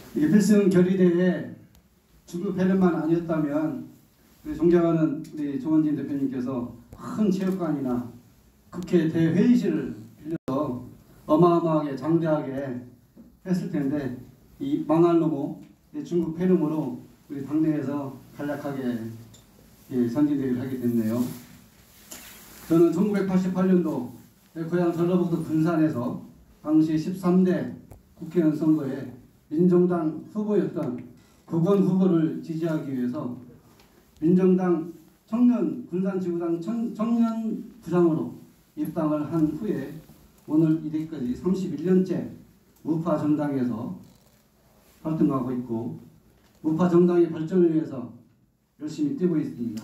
이게 필승 결의대회 중국 패런만 아니었다면 우리 존경하는 우리 조원진 대표님께서 큰 체육관이나 국회 대회의실을 빌려서 어마어마하게 장대하게 했을 텐데 이 망할 놈의 중국 폐렴으로 우리 당내에서 간략하게 선진대회를 하게 됐네요. 저는 1988년도 고향 전라북도 근산에서 당시 13대 국회의원 선거에 민정당 후보였던 국원 후보를 지지하기 위해서 민정당 군산지구당 청년부장으로 입당을 한 후에 오늘 이때까지 31년째 우파 정당에서 활동하고 있고 우파 정당의 발전을 위해서 열심히 뛰고 있습니다.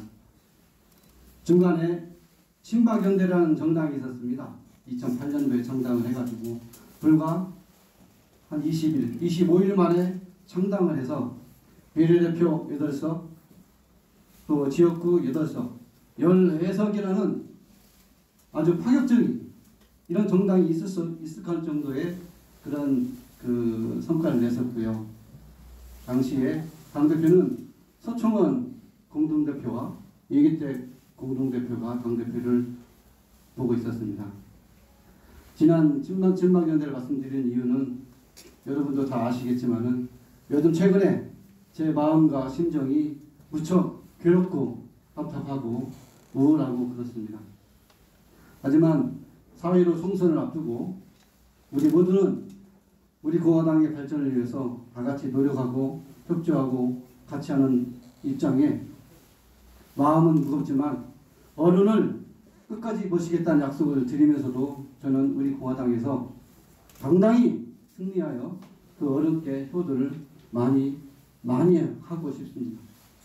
중간에 친박연대라는 정당이 있었습니다. 2008년도에 창당을 해가지고 불과 한 20일, 25일 만에 창당을 해서 비례대표 8석, 또 지역구 8석, 14석이라는 아주 파격적인 이런 정당이 있을 정도의 그런 성과를 냈었고요. 당시에 당대표는 서총원 공동대표와 이기택 공동대표가 당대표를 보고 있었습니다. 지난 친박연대를 말씀드린 이유는 여러분도 다 아시겠지만은 요즘 최근에 제 마음과 심정이 무척 괴롭고 답답하고 우울하고 그렇습니다. 하지만 4.15 총선을 앞두고 우리 모두는 우리 공화당의 발전을 위해서 다 같이 노력하고 협조하고 같이 하는 입장에 마음은 무겁지만 어른을 끝까지 모시겠다는 약속을 드리면서도 저는 우리 공화당에서 당당히 승리하여 그 어른께 효도를 많이 하고 싶습니다.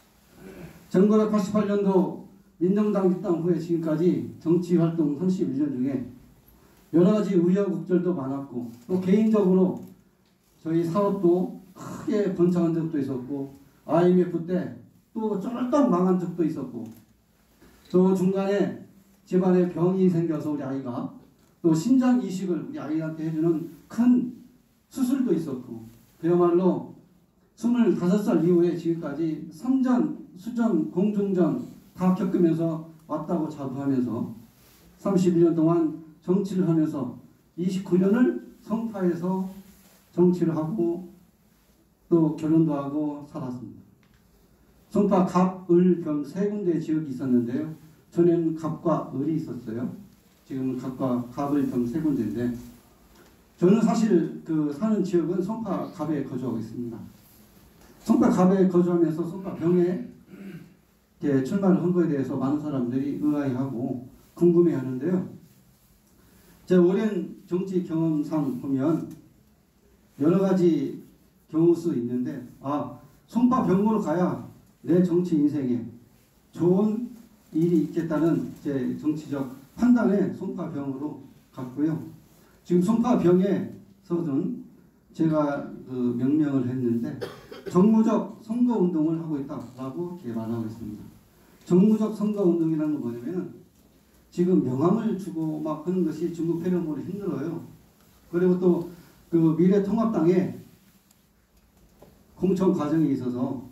1988년도 민정당 입당 후에 지금까지 정치활동 31년 중에 여러가지 우여곡절도 많았고 또 개인적으로 저희 사업도 크게 번창한 적도 있었고 IMF 때 또 쫄딱 망한 적도 있었고 또 중간에 집안에 병이 생겨서 우리 아이가 또 신장 이식을 우리 아이한테 해주는 큰 수술도 있었고 그야말로 25살 이후에 지금까지 삼전, 수전, 공중전 다 겪으면서 왔다고 자부하면서 31년 동안 정치를 하면서 29년을 성파에서 정치를 하고 또 결혼도 하고 살았습니다. 성파 갑, 을, 병 세 군데 지역이 있었는데요. 전에는 갑과 을이 있었어요. 지금은 갑과 갑, 을, 병 세 군데인데 저는 사실 사는 지역은 성파 갑에 거주하고 있습니다. 성파 갑에 거주하면서 성파 병에 출마를 한 거에 대해서 많은 사람들이 의아해하고 궁금해하는데요. 제 오랜 정치 경험상 보면 여러 가지 경우 수 있는데 성파 병으로 가야 내 정치 인생에 좋은 일이 있겠다는 제 정치적 판단에 성파 병으로 갔고요. 지금 성파 병에서는 제가 명명을 했는데 정무적 선거운동을 하고 있다라고 말하고 있습니다. 정무적 선거운동이라는 건 뭐냐면 지금 명함을 주고 막 하는 것이 중국 폐렴으로 힘들어요. 그리고 또 미래통합당에 공천 과정에 있어서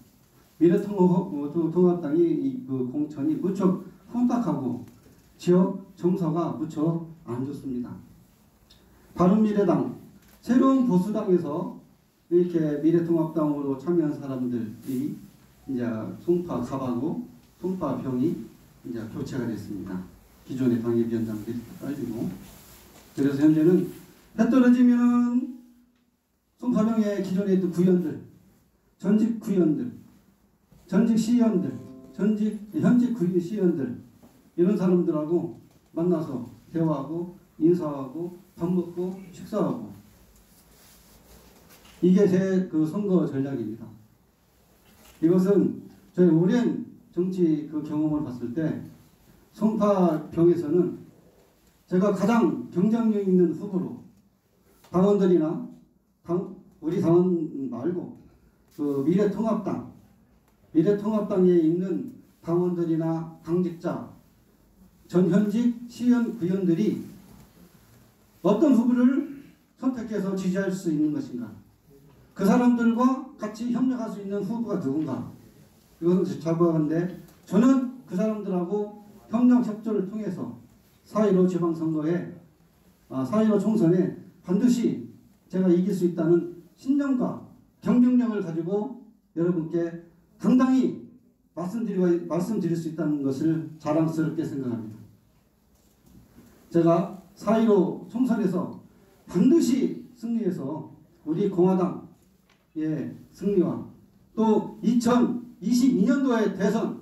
미래통합당이 공천이 무척 혼탁하고 지역 정서가 무척 안 좋습니다. 바른미래당, 새로운 보수당에서 이렇게 미래통합당으로 참여한 사람들이 이제 송파 갑하고 송파 병이 이제 교체가 됐습니다. 기존의 당협위원장들이 빠지고 그래서 현재는 해 떨어지면은 송파병의 기존에 있던 구위원들, 전직 구위원들, 전직 시의원들, 현직 시의원들 이런 사람들하고 만나서 대화하고 인사하고 밥 먹고 식사하고 이게 제 선거 전략입니다. 이것은 저희 오랜 정치 경험을 봤을 때 송파병에서는 제가 가장 경쟁력 있는 후보로 당원들이나 우리 당원 말고 미래통합당에 있는 당원들이나 당직자, 전현직 시의원, 구의원들이 어떤 후보를 선택해서 지지할 수 있는 것인가. 그 사람들과 같이 협력할 수 있는 후보가 누군가. 이것은 자부하건데 저는 그 사람들하고 협력 협조를 통해서 4.15 지방선거에 4.15 총선에 반드시 제가 이길 수 있다는 신념과 경쟁력을 가지고 여러분께 당당히 말씀드릴 수 있다는 것을 자랑스럽게 생각합니다. 제가 4.15 총선에서 반드시 승리해서 우리 공화당의 승리와 또 2022년도의 대선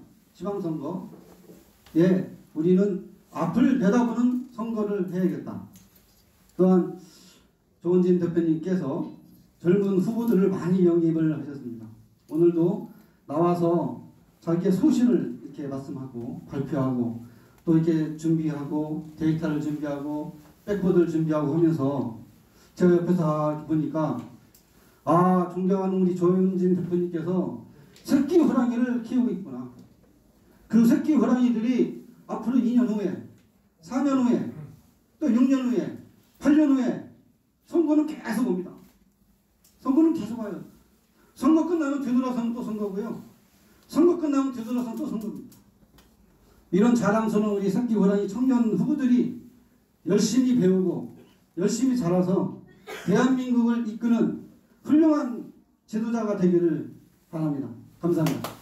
지방선거에 우리는 앞을 내다보는 선거를 해야겠다. 또한 조원진 대표님께서 젊은 후보들을 많이 영입을 하셨습니다. 오늘도 나와서 자기의 소신을 이렇게 말씀하고 발표하고 또 이렇게 준비하고 데이터를 준비하고 백보드를 준비하고 하면서 제가 옆에서 보니까 존경하는 우리 조원진 대표님께서 새끼 호랑이를 키우고 있구나. 그 새끼 호랑이들이 앞으로 2년 후에 4년 후에 또 6년 후에 8년 후에 선거는 계속 옵니다. 선거는 계속 와요. 선거 끝나면 되돌아서는 또 선거고요. 선거 끝나면 되돌아서는 또 선거입니다. 이런 자랑스러운 우리 새끼 호랑이 청년 후보들이 열심히 배우고 열심히 자라서 대한민국을 이끄는 훌륭한 지도자가 되기를 바랍니다. 감사합니다.